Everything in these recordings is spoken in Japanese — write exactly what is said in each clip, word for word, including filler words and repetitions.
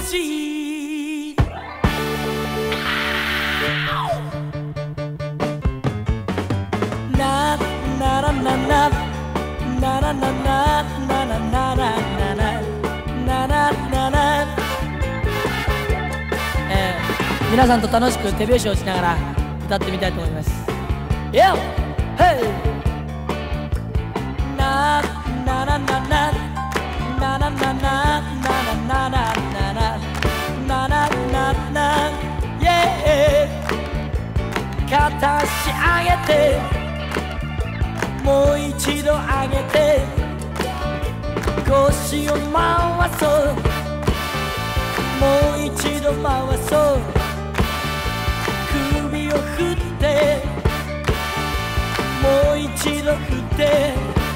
しい。なならななならなななならなならななな。えー、皆さんと楽しく手拍子をしながら歌ってみたいと思います。よっヘイななななななななななななななななイエー片足上げてもう一度上げて腰を回そうもう一度回そう首を振ってもう一度振って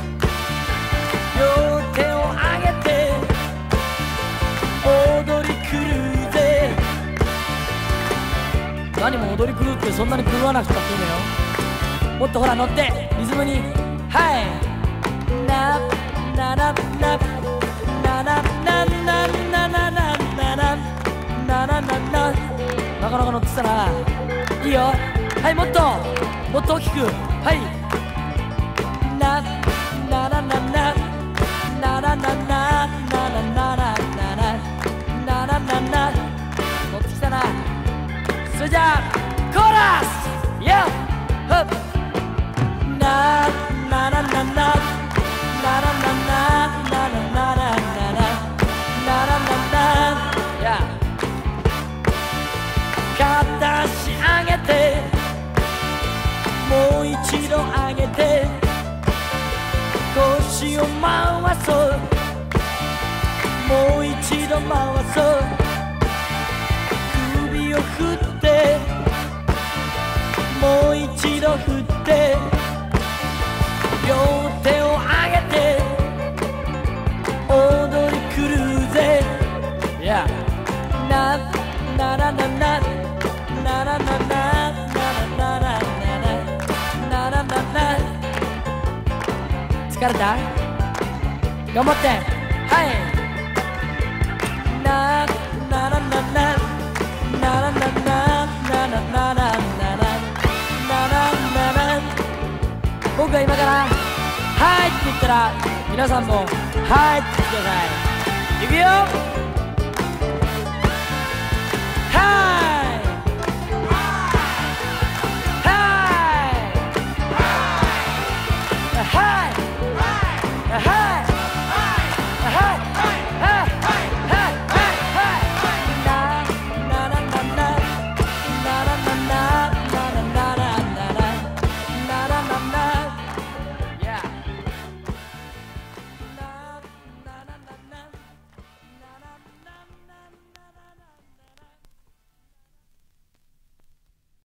両手を上げて踊り狂うぜ。何も踊り狂ってそんなに狂わなくたっていいのよ。もっとほら乗ってリズムにはいなななななななななななななななななかなか乗ってたな。いいよ。はいもっともっと大きくはいなななななななななななななななな乗ってきたな。それじゃあコーラスよっほっななななななななななななななや片足上げてもう一度上げて腰を回そうもう一度回そう首を振ってもう一度振って両手を上げて踊り狂うぜ。いやななななななななななななななな疲れた？頑張ってはいなななななななななななななな僕が今から「はい」って言ったら皆さんも「はい」って言ってください。いくよ。